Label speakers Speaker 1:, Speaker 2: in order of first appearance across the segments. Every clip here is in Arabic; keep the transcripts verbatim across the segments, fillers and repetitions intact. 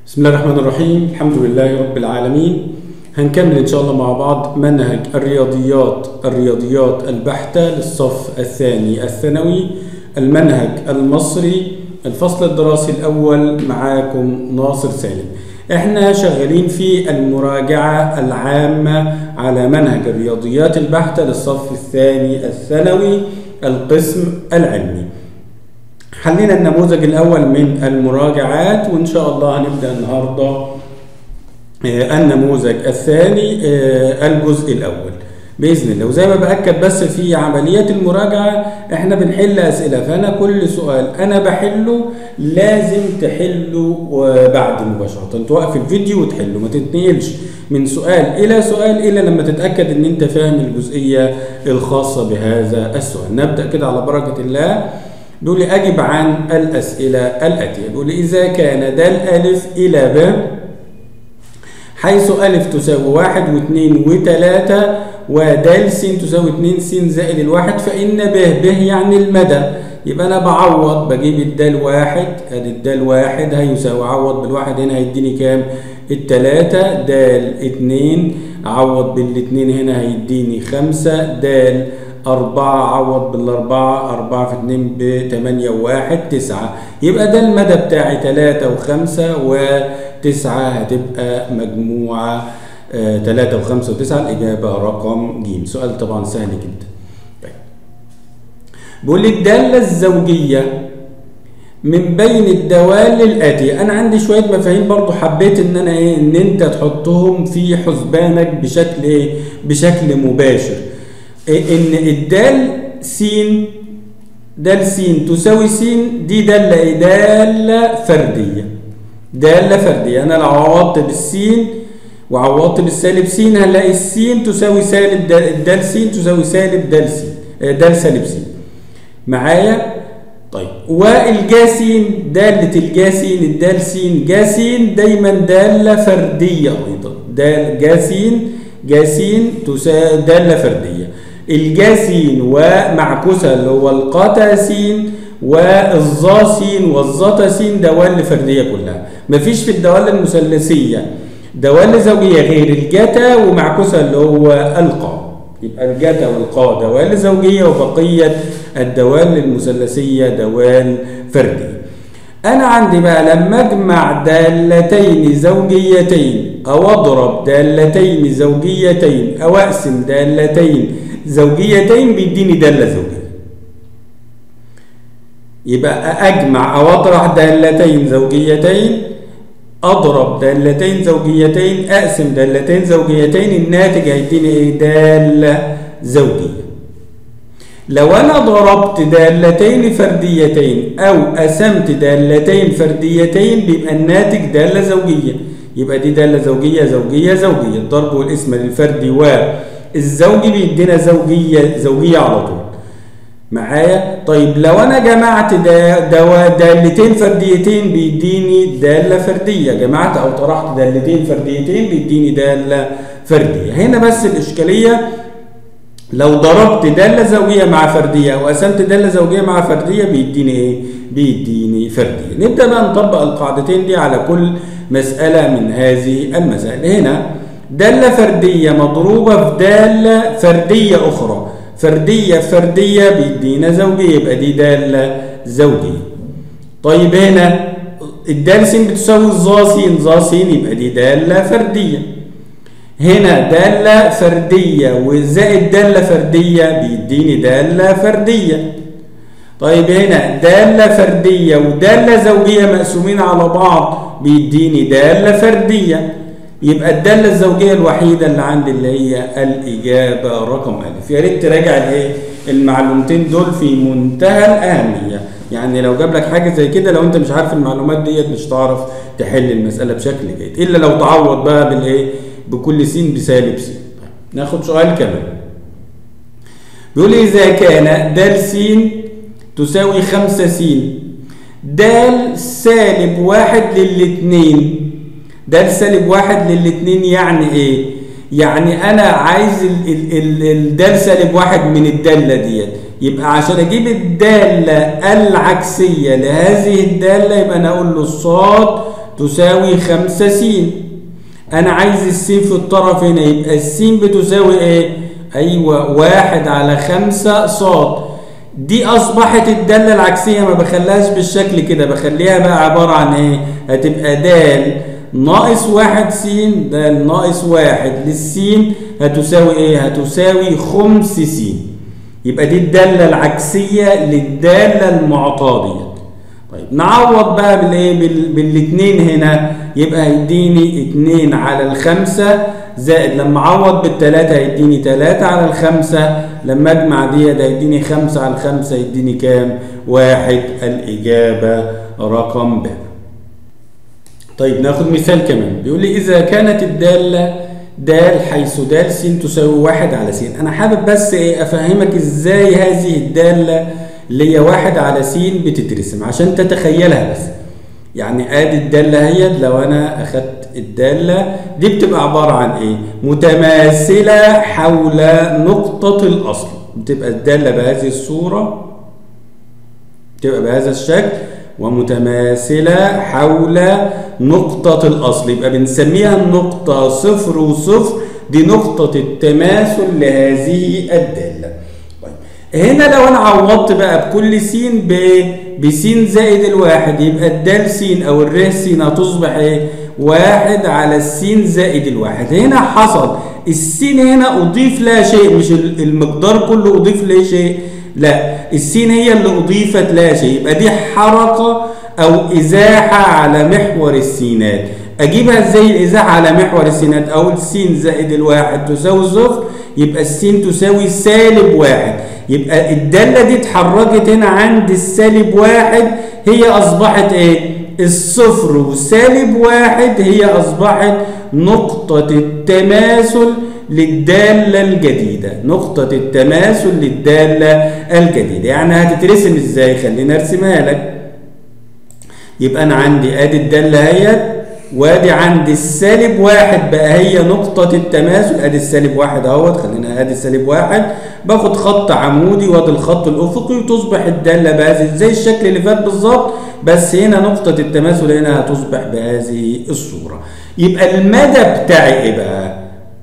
Speaker 1: بسم الله الرحمن الرحيم. الحمد لله رب العالمين. هنكمل إن شاء الله مع بعض منهج الرياضيات الرياضيات البحتة للصف الثاني الثانوي، المنهج المصري، الفصل الدراسي الأول. معاكم ناصر سالم. احنا شغالين في المراجعة العامة على منهج الرياضيات البحتة للصف الثاني الثانوي القسم العلمي. حلينا النموذج الأول من المراجعات، وإن شاء الله هنبدأ النهاردة النموذج الثاني الجزء الأول بإذن الله. وزي ما بأكد بس في عمليات المراجعة احنا بنحل أسئلة، فأنا كل سؤال أنا بحله لازم تحله بعد مباشرة، توقف الفيديو وتحله، ما تتنقلش من سؤال إلى سؤال إلا لما تتأكد إن أنت فاهم الجزئية الخاصة بهذا السؤال. نبدأ كده على بركة الله. بيقول لي أجب عن الأسئلة الآتية. بيقول لي إذا كان د ألف إلى ب حيث ألف تساوي واحد واثنين وثلاثة ود س تساوي اتنين س زائد الواحد، فإن ب ب يعني المدى. يبقى أنا بعوض، بجيب الدال واحد، أدي الدال واحد هيساوي، أعوض بالواحد هنا هيديني كام؟ التلاتة. دال اتنين أعوض بالاتنين هنا هيديني خمسة. دال أربعة أعوض بالأربعة، أربعة في اتنين بتمانية وواحد تسعة. يبقى ده المدى بتاعي تلاتة وخمسة وتسعة، هتبقى مجموعة آه تلاتة وخمسة وتسعة. الإجابة رقم ج. سؤال طبعا سهل جدا. طيب. بيقول لي الدالة الزوجية من بين الدوال الآتية. أنا عندي شوية مفاهيم برضو حبيت إن أنا إيه إن أنت تحطهم في حسبانك بشكل إيه؟ بشكل مباشر. ان الدال س دال س تساوي س، دي داله ايه؟ داله فرديه. داله فرديه. انا لو عوضت بالسين وعوضت بالسالب س هنلاقي السين تساوي سالب الدال س تساوي سالب دال س دال سالب س معايا. طيب والجا س داله الجا س الدال س جا س دايما داله فرديه ايضا. دال جا س جا س تساوي داله فرديه. الجاسين ومعكوسة اللي هو القاتاسين والظاسين والظتاسين دوال فردية كلها. مفيش في الدوال المثلثية دوال زوجية غير الجتا ومعكوسة اللي هو القا. يبقى الجتا والقا دوال زوجية، وبقية الدوال المثلثية دوال فردية. أنا عندي بقى لما أجمع دالتين زوجيتين أو أضرب دالتين زوجيتين أو أقسم دالتين زوجيتين بيديني دالة زوجية. يبقى أجمع أو أطرح دالتين زوجيتين، أضرب دالتين زوجيتين، أقسم دالتين زوجيتين، الناتج هيديني إيه؟ دالة زوجية. لو أنا ضربت دالتين فرديتين أو قسمت دالتين فرديتين بيبقى الناتج دالة زوجية. يبقى دي دالة زوجية زوجية زوجية. الضرب والاسم للفردي والزوجي بيدينا زوجية زوجية على طول معايا. طيب لو أنا جمعت دالتين فرديتين بيديني دالة فردية، جمعت أو طرحت دالتين فرديتين بيديني دالة فردية. هنا بس الإشكالية لو ضربت دالة زوجية مع فردية أو قسمت دالة زوجية مع فردية بيديني إيه؟ بيديني فردية. نبدأ بقى نطبق القاعدتين دي على كل مسألة من هذه المسائل. هنا دالة فردية مضروبة في دالة فردية أخرى، فردية فردية بيدينا زوجية، يبقى دي دالة زوجية. طيب هنا الدال س بتساوي الظا س، ظا س يبقى دي دالة فردية. هنا دالة فردية وزائد دالة فردية بيديني دالة فردية. طيب هنا دالة فردية ودالة زوجية مقسومين على بعض بيديني دالة فردية. يبقى الدالة الزوجية الوحيدة اللي عندي اللي هي الإجابة رقم ألف. يا ريت تراجع الايه؟ المعلومتين دول في منتهى الأهمية. يعني لو جاب لك حاجة زي كده لو أنت مش عارف المعلومات ديت مش هتعرف تحل المسألة بشكل جيد، إلا لو تعوض بقى بالإيه؟ بكل س بسالب س. ناخد سؤال كمان. بيقول لي إذا كان د س تساوي خمسة س، د سالب واحد للاتنين، د سالب واحد للاتنين يعني إيه؟ يعني أنا عايز الد سالب واحد من الدالة ديت. يبقى عشان أجيب الدالة العكسية لهذه الدالة يبقى أنا أقول له الصاد تساوي خمسة س. أنا عايز السين في الطرف هنا، يبقى السين بتساوي إيه؟ أيوه واحد على خمسة ص. دي أصبحت الدالة العكسية، ما بخليهاش بالشكل كده، بخليها بقى عبارة عن إيه؟ هتبقى د ناقص واحد س، د ناقص واحد للسين هتساوي إيه؟ هتساوي خمس س. يبقى دي الدالة العكسية للدالة المعطاة ديت. طيب نعوض بقى بالايه؟ بالاثنين هنا، يبقى هيديني اتنين على الخمسة زائد لما اعوض بالتلاتة هيديني تلاتة على الخمسة، لما اجمع دي ده هيديني خمسة على الخمسة يديني كام؟ واحد. الإجابة رقم ب. طيب ناخد مثال كمان، بيقول لي إذا كانت الدالة د حيث د س تساوي واحد على س. أنا حابب بس إيه أفهمك إزاي هذه الدالة اللي هي واحد على س بتترسم عشان تتخيلها بس. يعني ادي الداله اهيت، لو انا اخدت الداله دي بتبقى عباره عن ايه؟ متماثله حول نقطه الاصل. بتبقى الداله بهذه الصوره، بتبقى بهذا الشكل ومتماثله حول نقطه الاصل، يبقى بنسميها النقطه صفر وصفر، دي نقطه التماثل لهذه الداله. هنا لو انا عوضت بقى بكل س ب بس زائد الواحد، يبقى الدال س او الر س هتصبح ايه؟ واحد على السين زائد الواحد. هنا حصل السين هنا اضيف لها شيء، مش المقدار كله اضيف لها شيء، لا السين هي اللي اضيفت لها شيء، يبقى دي حركه او ازاحه على محور السينات. اجيبها ازاي الازاحه على محور السينات؟ اقول س زائد الواحد تساوي صفر، يبقى السين تساوي سالب واحد. يبقى الدالة دي اتحركت هنا عند السالب واحد، هي أصبحت إيه؟ الصفر وسالب واحد، هي أصبحت نقطة التماثل للدالة الجديدة، نقطة التماثل للدالة الجديدة. يعني هتترسم إزاي؟ خليني أرسمها لك. يبقى أنا عندي آدي الدالة اهيت، وادي عند السالب واحد بقى هي نقطة التماثل، ادي السالب واحد اهوت، خلينا ادي السالب واحد، باخد خط عمودي وادي الخط الافقي وتصبح الدالة بهذه زي الشكل اللي فات بالظبط، بس هنا نقطة التماثل هنا هتصبح بهذه الصورة. يبقى المدى بتاعي ايه بقى؟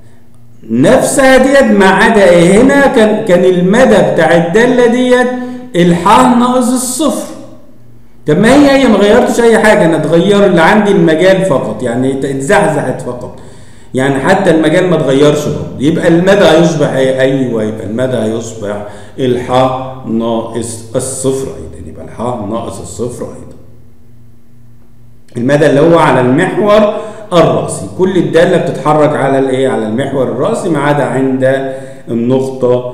Speaker 1: نفسها ديت ما عدا ايه؟ هنا كان كان المدى بتاع الدالة ديت الحاء ناقص الصفر. طب ما هي هي ما غيرتش اي حاجه، انا اتغير اللي عندي المجال فقط، يعني اتزحزحت فقط، يعني حتى المجال ما اتغيرش برضه. يبقى المدى هيصبح ايه؟ ايوه يبقى المدى هيصبح الحاء ناقص الصفر ايضا، يبقى الحاء ناقص الصفر ايضا. المدى اللي هو على المحور الرأسي، كل الداله بتتحرك على الايه؟ على المحور الرأسي ما عدا عند النقطه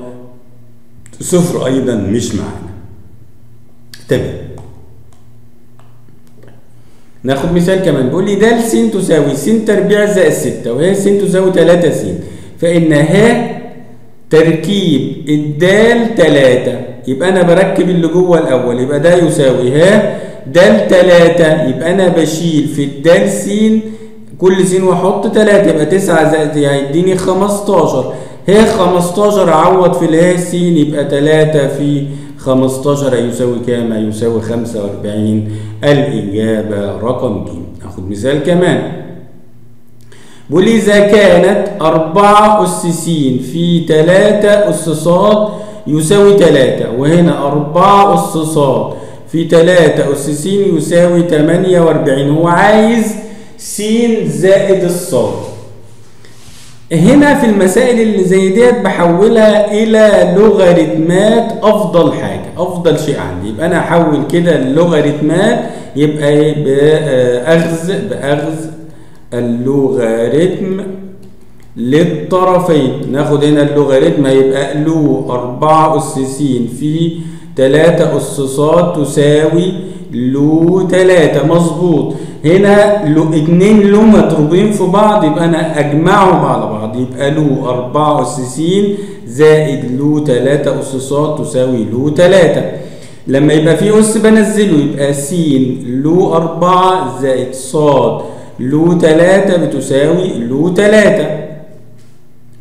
Speaker 1: صفر ايضا مش معانا. تمام. ناخد مثال كمان، بيقول لي د س تساوي س تربيع زائد ستة، وهي س تساوي تلاتة س، فإن ه تركيب الدال تلاتة. يبقى أنا بركب اللي جوه الأول، يبقى ده يساوي ه د تلاتة، يبقى أنا بشيل في الدال س كل س وأحط تلاتة، يبقى تسعة زائد هيديني خمستاشر. ه خمستاشر أعوض في اله س، يبقى تلاتة في خمستاشر هيساوي كام؟ هيساوي خمسة وأربعين. الإجابة رقم ج. ناخد مثال كمان، بيقول لي إذا كانت أربعة أس س في تلاتة أس ص يساوي تلاتة، وهنا أربعة أس ص في تلاتة أس س يساوي تمانية وأربعين. هو عايز س زائد الصاد. هنا في المسائل اللي زي ديت بحولها الى لوغاريتمات، افضل حاجه افضل شيء عندي. يبقى انا احول كده اللوغاريتمات، يبقى ايه؟ باخذ باخذ اللوغاريتم للطرفين. ناخد هنا اللوغاريتم هيبقى لو أربعة أس س في تلاتة أس ص تساوي لو تلاتة. مظبوط. هنا لو اتنين لو مضروبين في بعض، يبقى انا اجمعهم على بعض، يبقى لو أربعة أس س زائد لو تلاتة أس ص تساوي لو تلاتة. لما يبقى في أس بنزله، يبقى س لو أربعة زائد ص لو تلاتة بتساوي لو تلاتة.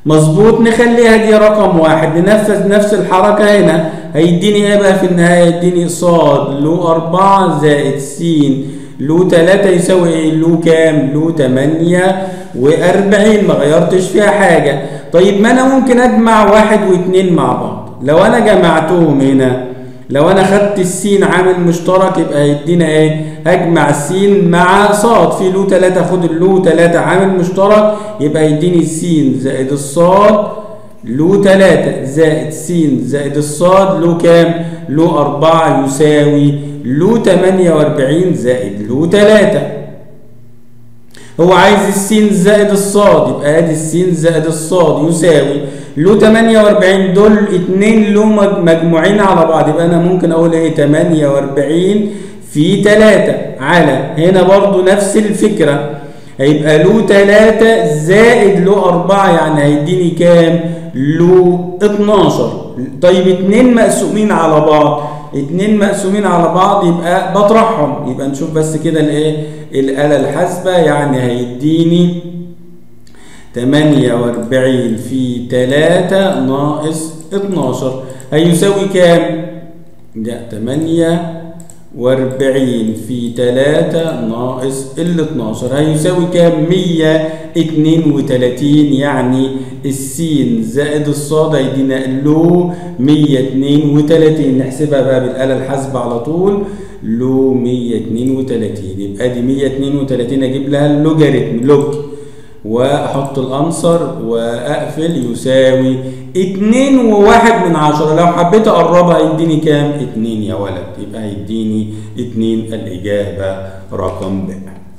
Speaker 1: مظبوط، نخليها دي رقم واحد، ننفذ نفس الحركة هنا. هيديني ايه بقى في النهاية؟ يديني صاد له أربعة زائد س له تلاتة يساوي ايه؟ له كام؟ له تمانية وأربعين، ما غيرتش فيها حاجة. طيب ما أنا ممكن أجمع واحد واتنين مع بعض. لو أنا جمعتهم هنا، لو أنا خدت السين عامل مشترك يبقى هيدينا ايه؟ هجمع السين مع صاد، في له تلاتة، خد له تلاتة عامل مشترك يبقى يديني س زائد الصاد له تلاتة زائد س زائد الصاد له كام؟ له أربعة يساوي له تمانية وأربعين زائد له تلاتة. هو عايز السين زائد الصاد، يبقى ادي السين زائد الصاد يساوي له تمانية وأربعين، دول اتنين له مجموعين على بعض، يبقى انا ممكن اقول ايه؟ تمانية وأربعين في تلاتة على هنا برضو نفس الفكرة، هيبقى له تلاتة زائد له أربعة، يعني هيديني كام؟ له اتناشر. طيب اتنين مقسومين على بعض، اتنين مقسومين على بعض يبقى بطرحهم، يبقى نشوف بس كده الايه؟ الآلة الحاسبة، يعني هيديني تمانية وأربعين في تلاتة ناقص اتناشر هيساوي كام؟ ده تمانية وأربعين في تلاتة ناقص ال اتناشر هيساوي كام؟ مية اتنين وتلاتين، يعني السين زائد الصاد هيدينا له مية اتنين وتلاتين. نحسبها بقى بالآلة الحاسبة على طول، له مية اتنين وتلاتين، يبقى دي مية اتنين وتلاتين اجيب لها اللوجاريتم لوج واحط الانسر واقفل يساوي اتنين وواحد من عشرة. لو حبيت اقربها يديني كام؟ اتنين يا ولد، يبقى هيديني اتنين الاجابة رقم ب.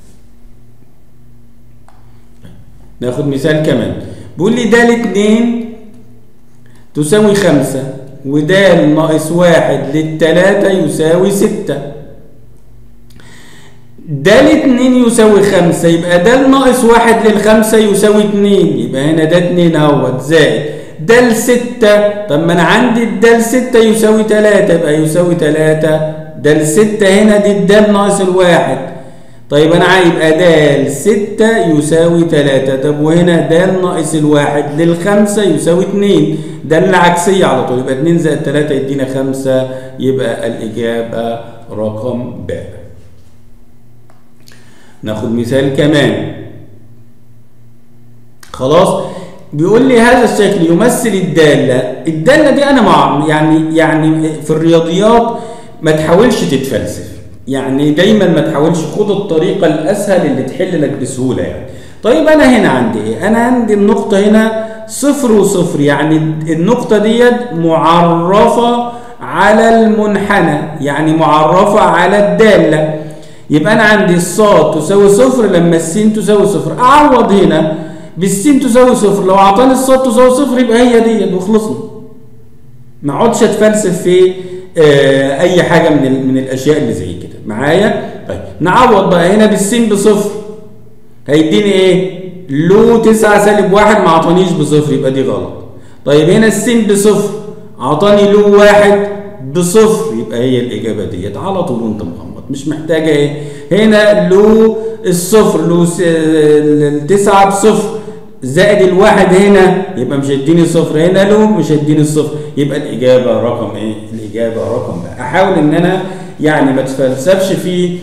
Speaker 1: ناخد مثال كمان، بيقول لي د اتنين تساوي خمسة ود ناقص واحد للتلاتة يساوي ستة. د اتنين يساوي خمسة، يبقى د ناقص واحد للخمسة يساوي اتنين، يبقى هنا د اتنين اهوت زائد د ستة. طب ما انا عندي د ستة يساوي تلاتة، يبقى يساوي تلاتة د ستة هنا دي د ناقص الواحد. طيب انا عايز يبقى د ستة يساوي تلاتة، طب وهنا د ناقص الواحد للخمسة يساوي اتنين، ده العكسية على طول، يبقى اتنين زائد تلاتة يدينا خمسة، يبقى الإجابة رقم ب. ناخد مثال كمان. خلاص، بيقول لي هذا الشكل يمثل الدالة. الدالة دي أنا مع يعني يعني في الرياضيات ما تحاولش تتفلسف، يعني دايما ما تحاولش، خد الطريقة الأسهل اللي تحل لك بسهولة يعني. طيب أنا هنا عندي إيه؟ أنا عندي النقطة هنا صفر وصفر، يعني النقطة ديت معرفة على المنحنى، يعني معرفة على الدالة. يبقى أنا عندي الصاد تساوي صفر لما السين تساوي صفر، أعوض هنا بالسين تساوي صفر، لو أعطاني الصاد تساوي صفر يبقى هي ديت وخلصنا. ما اقعدش اتفلسف في آه أي حاجة من من الأشياء اللي زي كده معايا. طيب نعوض بقى هنا بالسين بصفر هيديني إيه؟ له تسعة سالب واحد، ما عطانيش بصفر يبقى دي غلط. طيب هنا السين بصفر عطاني له واحد بصفر، يبقى هي الإجابة ديت على طول وأنت مغمض، مش محتاجة إيه. هنا له الصفر له التسعة بصفر زائد الواحد هنا يبقى مش هيديني صفر، هنا له مش هيديني الصفر، يبقى الإجابة رقم إيه؟ الإجابة رقم ب. أحاول إن أنا يعني ما اتفلسفش في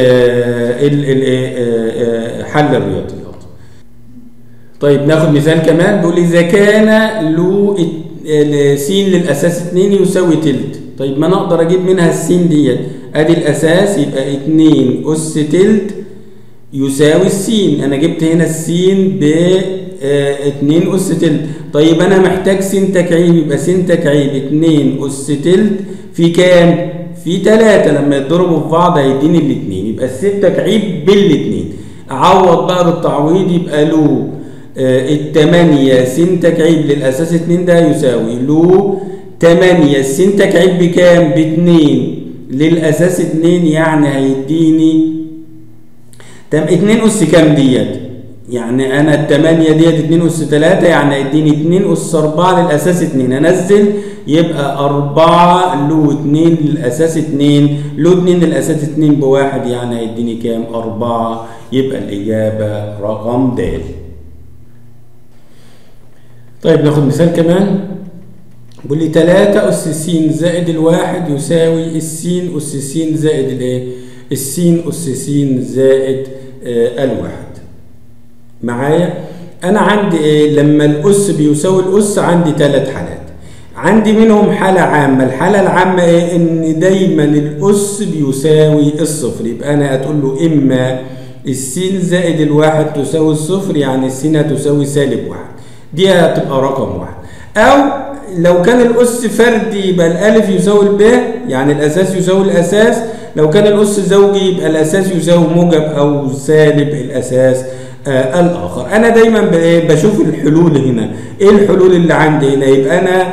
Speaker 1: حل الرياضيات. طيب ناخد مثال كمان، بيقول إذا كان له س للأساس اتنين يساوي تلت. طيب ما أنا أقدر أجيب منها السين ديت، أدي الأساس يبقى اتنين أس تلت يساوي السين، أنا جبت هنا السين ب اتنين أس تلت. طيب أنا محتاج س تكعيب، يبقى س تكعيب اتنين أس تلت في كام؟ في تلاتة، لما يتضربوا في بعض هيديني الاتنين، يبقى الس تكعيب بالاتنين. أعوض بقى بالتعويض يبقى له التمانية س تكعيب للأساس اتنين ده يساوي له تمانية س تكعيب بكام؟ باتنين للأساس اتنين، يعني هيديني تم اتنين أس كام ديت؟ يعني أنا التمانية ديت اتنين أس تلاتة، يعني هيديني اتنين أس أربعة للأساس اتنين، أنزل يبقى أربعة له اتنين للأساس اتنين، له اتنين للأساس اتنين بواحد، يعني هيديني كام؟ أربعة، يبقى الإجابة رقم د. طيب ناخد مثال كمان. بيقول لي تلاتة أس س زائد الواحد يساوي السين أس س زائد الايه؟ السين أس س زائد آه الواحد. معايا؟ أنا عندي إيه؟ لما الأس بيساوي الأس عندي ثلاث حالات. عندي منهم حالة عامة، الحالة العامة إيه؟ إن دايما الأس بيساوي الصفر، يبقى أنا هتقول له إما السين زائد الواحد تساوي الصفر، يعني السين هتساوي سالب واحد، دي هتبقى رقم واحد. أو لو كان الأس فردي يبقى الألف يساوي الباء، يعني الأساس يساوي الأساس. لو كان الأس زوجي يبقى الأساس يساوي موجب أو سالب الأساس آه الآخر. أنا دايما بشوف الحلول هنا، إيه الحلول اللي عندي هنا؟ يبقى أنا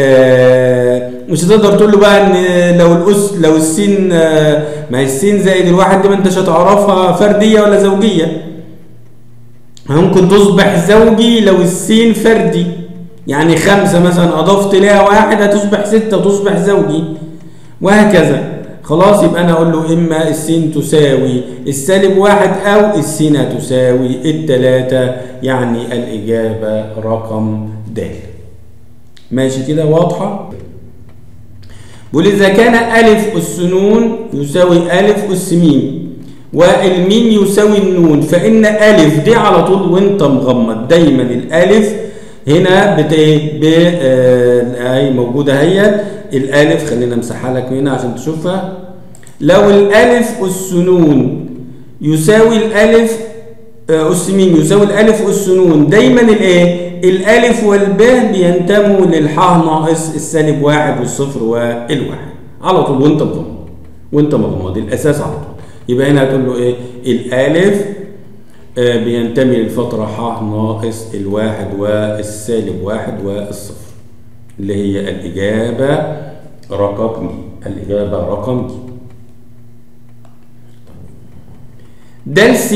Speaker 1: آه مش هتقدر تقول له بقى إن لو الأس لو السين آه ما هي السين زائد الواحد دي ما أنتش هتعرفها فردية ولا زوجية. ممكن تصبح زوجي لو السين فردي، يعني خمسة مثلا أضفت لها واحد هتصبح ستة وتصبح زوجي، وهكذا. خلاص، يبقى أنا أقول له إما السين تساوي السالب واحد أو السين تساوي التلاتة، يعني الإجابة رقم د. ماشي كده واضحة؟ بيقول إذا كان ألف أس نون يساوي ألف أس ميم والميم يساوي النون، فإن ألف دي على طول وأنت مغمض دايما الألف هنا بت ب اهي موجوده اهيت الالف. خلينا امسحها لك هنا عشان تشوفها. لو الالف اس نون يساوي الالف اس ميم يساوي الالف اس نون، دايما الايه؟ الالف والباء بينتموا للحاء ناقص السالب واحد والصفر والواحد على طول وانت مغمض وانت مغمض الاساس على طول. يبقى هنا هتقول له ايه؟ الالف آه بينتمي للفترة ح ناقص الواحد والسالب واحد والصفر، اللي هي الإجابة رقم ج. الإجابة رقم ج. د س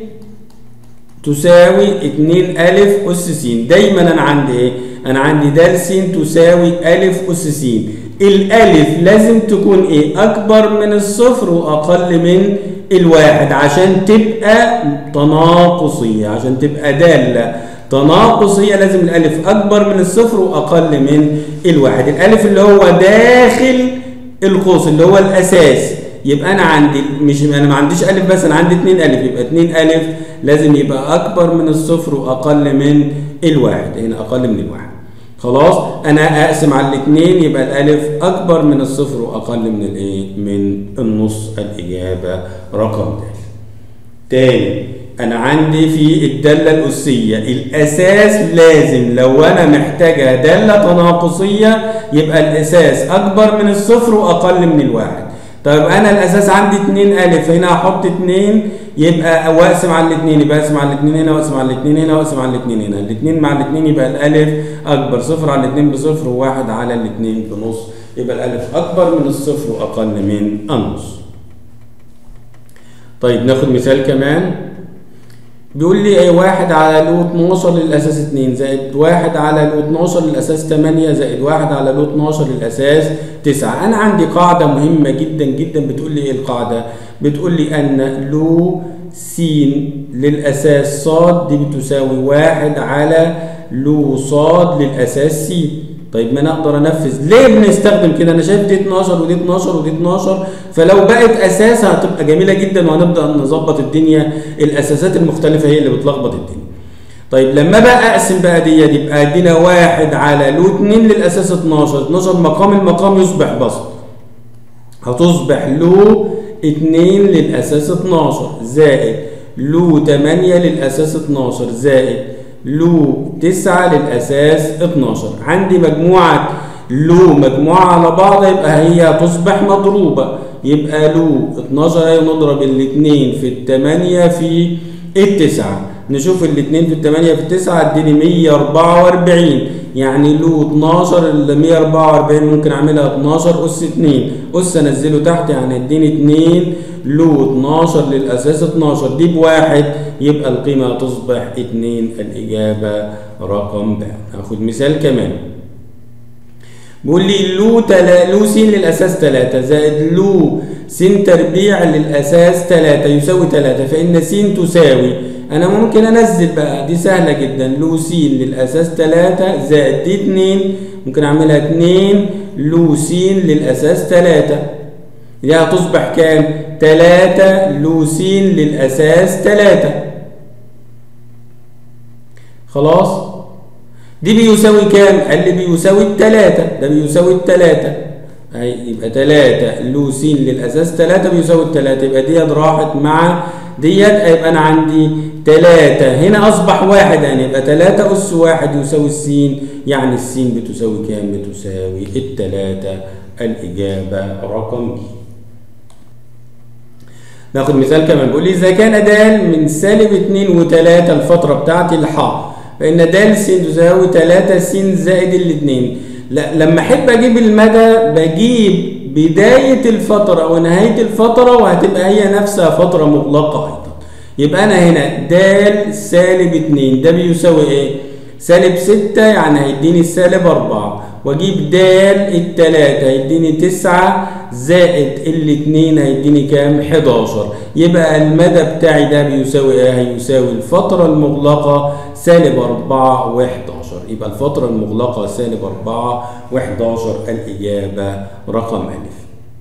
Speaker 1: تساوي اتنين ألف أس س. دايما أنا عندي إيه؟ أنا عندي د س تساوي ألف أس س. الألف لازم تكون إيه؟ أكبر من الصفر وأقل من الواحد عشان تبقى تناقصية، عشان تبقى دالة تناقصية لازم الألف أكبر من الصفر وأقل من الواحد. الألف اللي هو داخل القوس اللي هو الأساس. يبقى أنا عندي مش أنا ما عنديش ألف بس، أنا عندي اتنين ألف، يبقى اتنين ألف لازم يبقى أكبر من الصفر وأقل من الواحد. هنا أقل من الواحد. خلاص، أنا أقسم على الاتنين يبقى الألف أكبر من الصفر وأقل من الإيه؟ من النص. الإجابة رقم د. تاني، أنا عندي في الدالة الأسية الأساس لازم لو أنا محتاجة دالة تناقصية يبقى الأساس أكبر من الصفر وأقل من الواحد. طيب أنا الأساس عندي اتنين ألف، هنا هحط اتنين يبقى وأقسم على الاتنين، يبقى أقسم على الاتنين هنا وأقسم على الاتنين هنا وأقسم على الاتنين هنا. الاتنين مع الاتنين يبقى الألف أكبر، صفر على الاتنين بصفر وواحد على الاتنين بنص، يبقى الألف أكبر من الصفر وأقل من النص. طيب ناخد مثال كمان. بيقول لي ايه؟ واحد على لو اتناشر للأساس اتنين زائد واحد على لو اتناشر للأساس تمانية زائد واحد على لو اتناشر للأساس تسعة. أنا عندي قاعدة مهمة جدا جدا بتقول لي ايه القاعدة؟ بتقول لي أن لو س للأساس ص دي بتساوي واحد على لو ص للأساس س. طيب ما انا اقدر انفذ، ليه بنستخدم كده؟ انا شايف دي اتناشر ودي اتناشر ودي اتناشر، فلو بقت اساسها هتبقى جميله جدا وهنبدا نظبط الدنيا. الاساسات المختلفه هي اللي بتلخبط الدنيا. طيب لما بقى اقسم بقى دي يبقى ادينا واحد على لو اتنين للاساس اتناشر، اتناشر مقام المقام يصبح بسط، هتصبح لو اتنين للاساس اتناشر زائد لو تمانية للاساس اتناشر زائد لو تسعة للأساس اتناشر. عندي مجموعة لو مجموعة على بعض يبقى هي تصبح مضروبة، يبقى لو اتناشر هي نضرب الاتنين في التمانية في التسعة. نشوف الاتنين في التمانية في التسعة اديني مية اربعة واربعين، يعني لو اتناشر ال مية اربعة واربعين ممكن اعملها اتناشر اس اتنين، اس انزله تحت يعني اديني اتنين لو اتناشر للأساس اتناشر دي بواحد، يبقى القيمة تصبح اتنين. الإجابة رقم ب. هاخد مثال كمان. بيقول لي لو تلا لو س للأساس تلاتة زائد لو س تربيع للأساس تلاتة يساوي تلاتة، فإن س تساوي، أنا ممكن أنزل بقى، دي سهلة جدا، لو س للأساس تلاتة زائد دي اتنين، ممكن أعملها اتنين لو س للأساس تلاتة، دي هتصبح كام؟ تلاتة لو س للأساس تلاتة. خلاص؟ دي بيساوي كام؟ قال لي بيساوي التلاتة، ده بيساوي التلاتة. أهي يبقى تلاتة لو س للأساس تلاتة بيساوي التلاتة، يبقى ديت راحت مع ديت، يبقى أنا عندي تلاتة هنا أصبح واحد، يعني يبقى تلاتة أس واحد يساوي السين، يعني السين بتساوي كام؟ بتساوي التلاتة. الإجابة رقم ج. ناخد مثال كمان، بيقول لي إذا كان د من سالب اتنين وتلاتة الفترة بتاعتي الحاء، فإن د س تساوي تلاتة س زائد الاتنين. لا، لما أحب أجيب المدى بجيب بداية الفترة ونهاية الفترة، وهتبقى هي نفسها فترة مغلقة أيضا. يبقى أنا هنا د سالب اتنين ده بيساوي إيه؟ سالب ستة، يعني هيديني سالب أربعة، وأجيب د التلاتة هيديني تسعة زائد الاتنين هيديني كام؟ حداشر. يبقى المدى بتاعي ده بيساوي إيه؟ هيساوي الفترة المغلقة سالب أربعة وحداشر. يبقى الفترة المغلقة سالب أربعة وحداشر. الإجابة رقم ألف.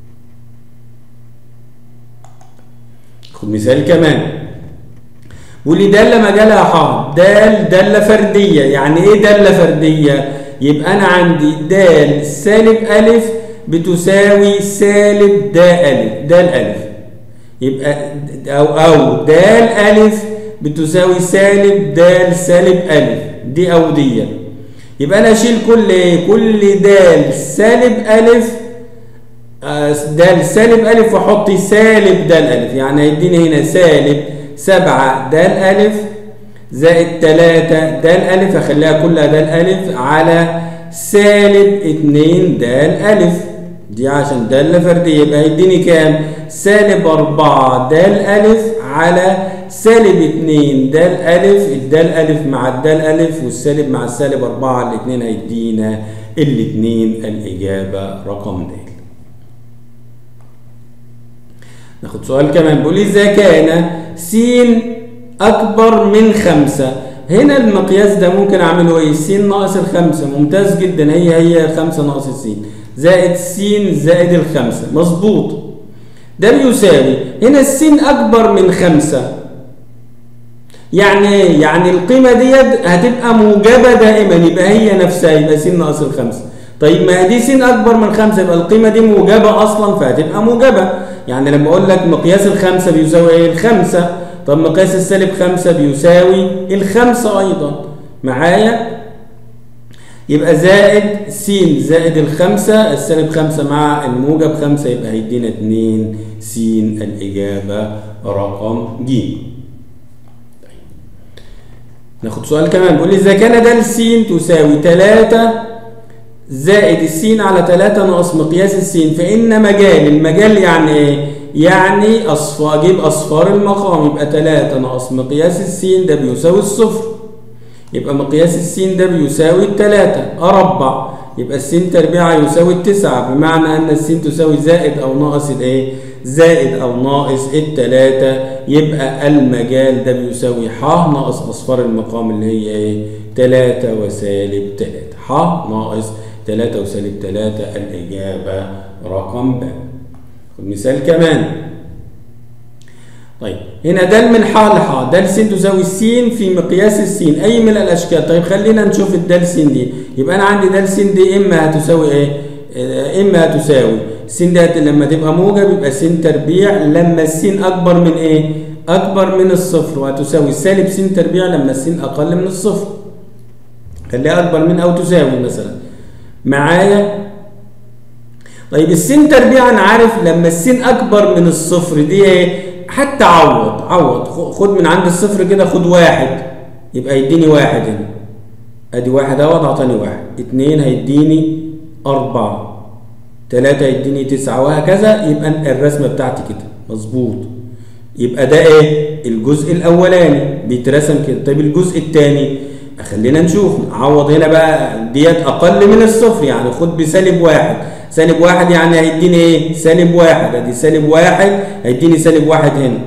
Speaker 1: خد مثال كمان، بيقول لي دالة مجالها ح، دال دالة فردية. يعني إيه دالة فردية؟ يبقى أنا عندي د سالب ألف بتساوي سالب د ألف، د ألف. يبقى أو أو د ألف بتساوي سالب د سالب ألف، دي أو دي. يبقى أنا أشيل كل إيه؟ كل د سالب ألف، د سالب ألف وأحط سالب د ألف، يعني هيديني هنا سالب سبعة د ألف زائد تلاتة د ألف، أخليها كلها د ألف على سالب اتنين د ألف، دي عشان دالة فردية. يبقى هيديني كام؟ سالب أربعة د ألف على سالب اتنين د ألف، الدال ألف مع الدال ألف والسالب مع السالب أربعة، الاتنين هيدينا الاتنين. الإجابة رقم د. ناخد سؤال كمان، بيقول لي إذا كان س أكبر من خمسة، هنا المقياس ده ممكن أعمله إيه؟ س ناقص الخمسة، ممتاز جدا، هي هي خمسة ناقص الس زائد س زائد الخمسة، مظبوط. ده بيساوي هنا السين أكبر من خمسة، يعني إيه؟ يعني القيمة ديت هتبقى موجبة دائما، يبقى هي نفسها، يبقى س ناقص الخمسة. طيب ما دي س أكبر من خمسة، يبقى القيمة دي موجبة أصلا، فهتبقى موجبة. يعني لما أقول لك مقياس الخمسة بيساوي إيه؟ الخمسة. طب مقياس السالب خمسة بيساوي الخمسة أيضا معايا، يبقى زائد س زائد الخمسة، السالب خمسة مع الموجب خمسة، يبقى هيدينا اتنين س. الإجابة رقم ج. ناخد سؤال كمان، بيقول لي إذا كان د س تساوي تلاتة زائد الس على تلاتة ناقص مقياس الس، فإن مجال، المجال يعني إيه؟ يعني أصفار، أجيب أصفار المقام، يبقى تلاتة ناقص مقياس الس ده بيساوي الصفر، يبقى مقياس الس ده بيساوي التلاتة، أربع، يبقى الس تربيع يساوي التسعة، بمعنى أن الس تساوي زائد أو ناقص الإيه؟ زائد أو ناقص التلاتة، يبقى المجال ده بيساوي ح ناقص أصفار المقام اللي هي إيه؟ تلاتة وسالب تلاتة، ح ناقص تلاتة وسالب تلاتة. الإجابة رقم ب. مثال كمان، طيب هنا د من ح لح، د س تساوي س في مقياس الس أي من الأشكال. طيب خلينا نشوف الد س دي، يبقى أنا عندي د س دي إما هتساوي إيه؟ إما هتساوي س دي لما تبقى موجب يبقى س تربيع لما الس أكبر من إيه؟ أكبر من الصفر، وهتساوي سالب س تربيع لما الس أقل من الصفر. خليها أكبر من أو تساوي مثلا معايا. طيب السين تربيع انا عارف لما السين اكبر من الصفر دي ايه؟ حتى عوض عوض خد من عند الصفر كده، خد واحد يبقى يديني واحد هنا، ادي واحد اهوت اعطاني واحد، اتنين هيديني اربعة، تلاتة هيديني تسعة، وهكذا. يبقى الرسمة بتاعتي كده مظبوط. يبقى ده ايه؟ الجزء الاولاني بيترسم كده. طيب الجزء الثاني خلينا نشوف عوض هنا بقى، ديت اقل من الصفر يعني خد بسالب واحد. سالب واحد يعني هيديني ايه؟ سالب واحد. ادي سالب واحد هيديني سالب واحد هنا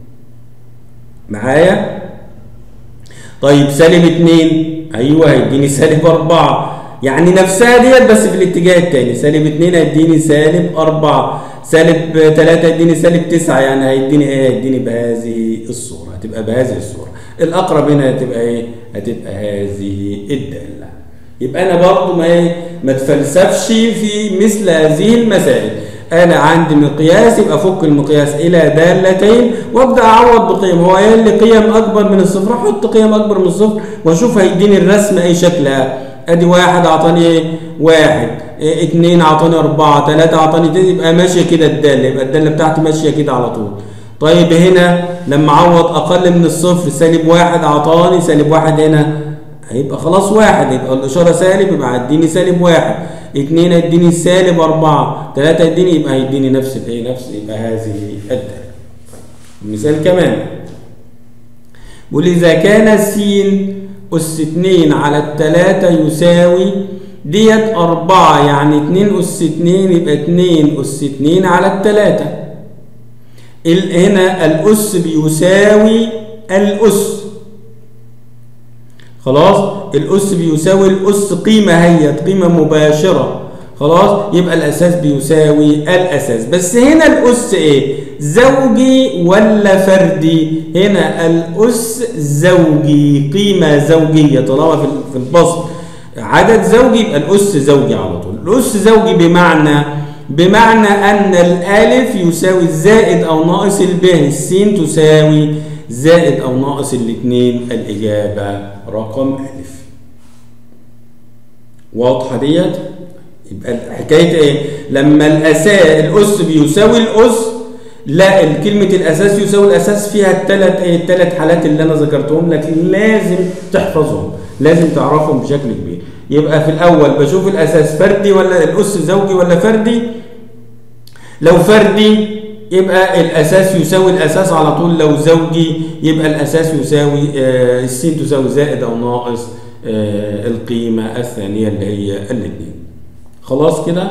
Speaker 1: معايا. طيب سالب اتنين ايوه هيديني سالب اربعة، يعني نفسها ديت بس في الاتجاه التاني. سالب اتنين هيديني سالب اربعة. سالب تلاتة هيديني سالب تسعة، يعني هيديني ايه؟ هيديني بهذه الصورة، هتبقى بهذه الصورة. الأقرب هنا هتبقى ايه؟ هتبقى هذه الدالة. يبقى أنا برضو ما ايه؟ ما تفلسفش في مثل هذه المسائل. أنا عندي مقياس، يبقى فك المقياس إلى دالتين وأبدأ أعوض بقيم. هو قايل لي قيم أكبر من الصفر، أحط قيم أكبر من الصفر وأشوف هيديني الرسمة ايه شكلها. أدي واحد أعطاني ايه؟ واحد. إيه اتنين أعطاني أربعة. تلاتة أعطاني تلاتة. يبقى ماشية كده الدالة، يبقى الدالة بتاعتي ماشية كده على طول. طيب هنا لما أعوض أقل من الصفر، سالب واحد أعطاني سالب واحد هنا، هيبقى خلاص واحد، يبقى الإشارة سالب، يبقى هيديني سالب واحد. اتنين هيديني سالب أربعة. تلاتة هيديني، يبقى هيديني نفس الإيه؟ نفس، يبقى هذه الدالة. مثال كمان بيقول إذا كان س أس اتنين على التلاتة يساوي ديت أربعة، يعني اتنين أس اتنين يبقى اتنين أس اتنين على التلاتة. هنا الأس بيساوي الأس، خلاص الأس بيساوي الأس، قيمة هي قيمة مباشرة، خلاص يبقى الأساس بيساوي الأساس. بس هنا الأس إيه؟ زوجي ولا فردي؟ هنا الأس زوجي، قيمة زوجية. طالما في البسط عدد زوجي يبقى الأس زوجي على طول. الأس زوجي بمعنى بمعنى أن الألف يساوي زائد أو ناقص الب، السين تساوي زائد أو ناقص الاثنين. الإجابة رقم ألف. واضحة ديت؟ يبقى حكاية إيه؟ لما الأساس الأس بيساوي الأس، لا كلمة الأساس يساوي الأساس فيها الثلاث إيه؟ الثلاث حالات اللي أنا ذكرتهم لك، لازم تحفظهم، لازم تعرفهم بشكل كبير. يبقى في الأول بشوف الأساس فردي ولا الأس زوجي ولا فردي. لو فردي يبقى الأساس يساوي الأساس على طول. لو زوجي يبقى الأساس يساوي آه السين تساوي زائد أو ناقص آه القيمة الثانية اللي هي الاثنين. خلاص كده؟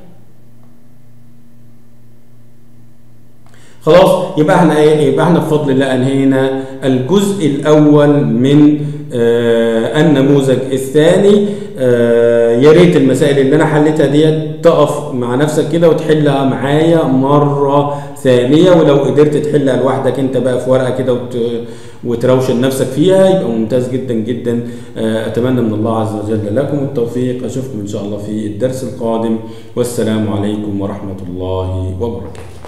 Speaker 1: خلاص يبقى احنا ايه؟ يبقى احنا بفضل الله انهينا الجزء الأول من آه النموذج الثاني. آه يا ريت المسائل اللي انا حليتها ديت تقف مع نفسك كده وتحلها معايا مرة ثانية، ولو قدرت تحلها لوحدك انت بقى في ورقة كده وت... وتروشن نفسك فيها يبقى ممتاز جدا جدا. آه اتمنى من الله عز وجل لكم التوفيق. اشوفكم ان شاء الله في الدرس القادم، والسلام عليكم ورحمة الله وبركاته.